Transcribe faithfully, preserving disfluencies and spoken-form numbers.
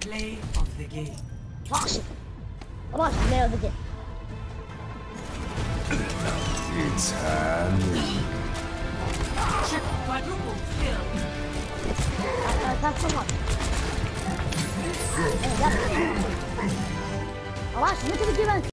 Play of the game. Watch it. Watch the play of the game. It's Hammy. Quadruple kill. Uh, that's so much. Uh, that's... Watch, look at the game.